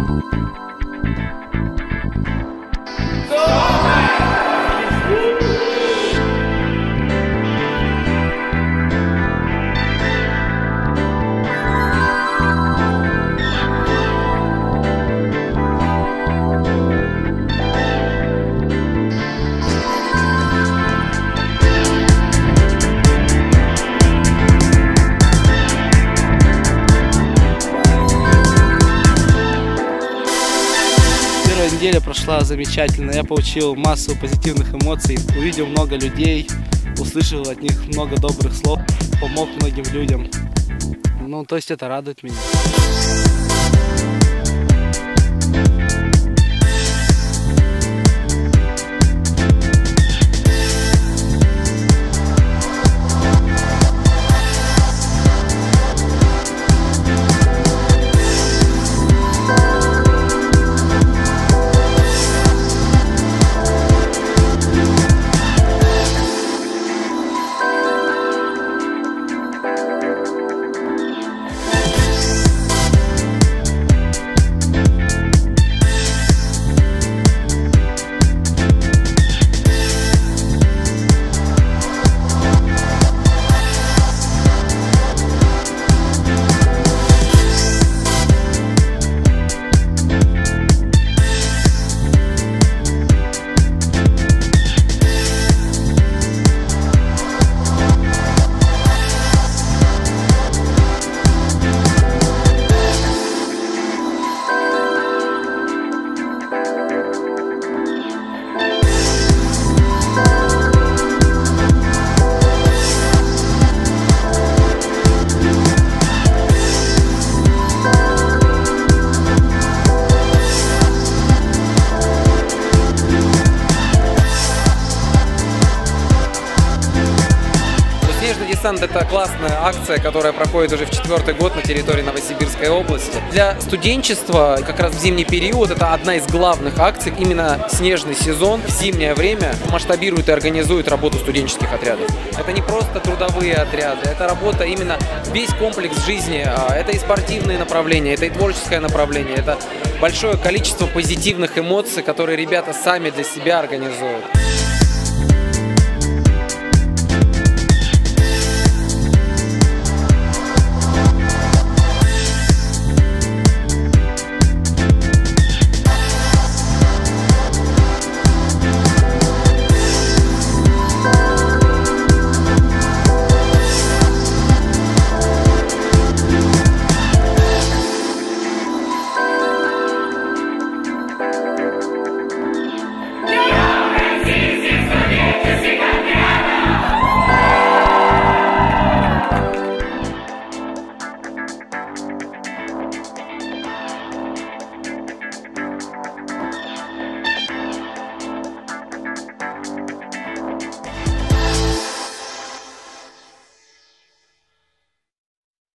Неделя прошла замечательно, я получил массу позитивных эмоций, увидел много людей, услышал от них много добрых слов, помог многим людям. Ну, то есть это радует меня. Снежный десант – это классная акция, которая проходит уже в 4-й год на территории Новосибирской области. Для студенчества как раз в зимний период это одна из главных акций. Именно снежный сезон в зимнее время масштабирует и организует работу студенческих отрядов. Это не просто трудовые отряды, это работа именно весь комплекс жизни. Это и спортивные направления, это и творческое направление, это большое количество позитивных эмоций, которые ребята сами для себя организуют.